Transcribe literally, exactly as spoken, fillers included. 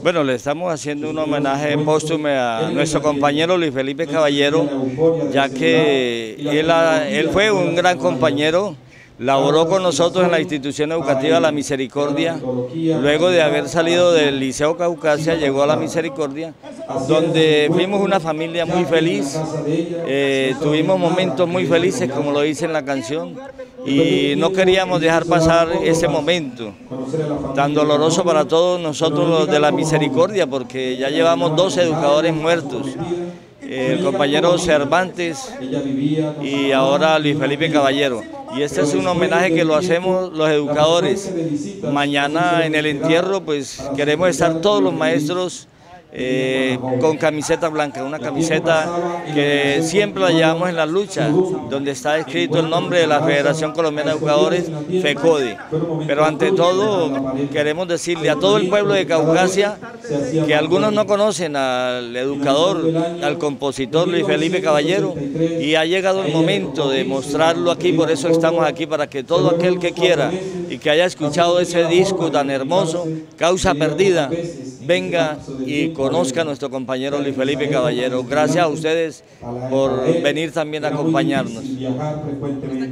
Bueno, le estamos haciendo un homenaje póstumo a nuestro compañero Luis Felipe Caballero, ya que él, él fue un gran compañero, laboró con nosotros en la institución educativa La Misericordia, luego de haber salido del Liceo Caucasia llegó a La Misericordia, donde fuimos una familia muy feliz, eh, tuvimos momentos muy felices como lo dice en la canción, y no queríamos dejar pasar ese momento tan doloroso para todos nosotros los de La Misericordia, porque ya llevamos dos educadores muertos, el compañero Cervantes y ahora Luis Felipe Caballero. Y este es un homenaje que lo hacemos los educadores. Mañana en el entierro pues queremos estar todos los maestros Eh, con camiseta blanca, una camiseta que siempre la llevamos en la lucha, donde está escrito el nombre de la Federación Colombiana de Educadores, FECODE. Pero ante todo queremos decirle a todo el pueblo de Caucasia, que algunos no conocen al educador, al compositor Luis Felipe Caballero, y ha llegado el momento de mostrarlo aquí, por eso estamos aquí, para que todo aquel que quiera y que haya escuchado ese disco tan hermoso, Causa Perdida, venga y conozca a nuestro compañero Luis Felipe Caballero. Gracias a ustedes por venir también a acompañarnos.